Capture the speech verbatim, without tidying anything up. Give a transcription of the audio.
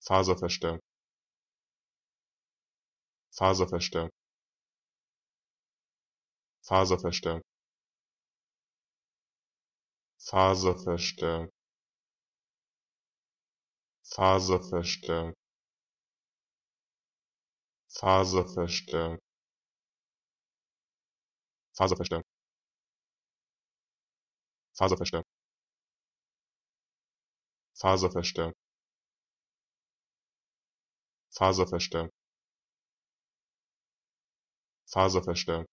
Faserverstärker, Faserverstärker, Faserverstärker, Faserverstärker, Faserverstärker, Faserverstärker, Faserverstärker, Faserverstärker, Faserverstärker, Faserverstärker, Faserverstärker,